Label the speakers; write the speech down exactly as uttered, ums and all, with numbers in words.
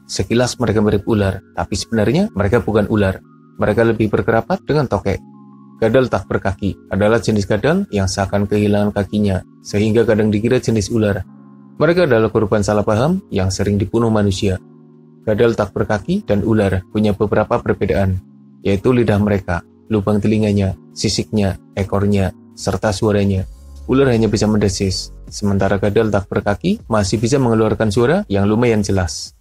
Speaker 1: Sekilas mereka mirip ular, tapi sebenarnya mereka bukan ular. Mereka lebih berkerabat dengan tokek. Gadal tak berkaki adalah jenis gadal yang seakan kehilangan kakinya, sehingga kadang dikira jenis ular. Mereka adalah korban salah paham yang sering dibunuh manusia. Gadal tak berkaki dan ular punya beberapa perbedaan, yaitu lidah mereka, lubang telinganya, sisiknya, ekornya, serta suaranya. Ular hanya bisa mendesis, sementara gadal tak berkaki masih bisa mengeluarkan suara yang lumayan jelas.